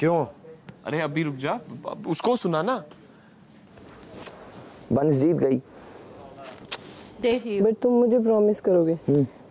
क्यों? अरे अभी रुक जा, उसको सुना ना। बंस जीत गई। देख बट तुम मुझे प्रॉमिस करोगे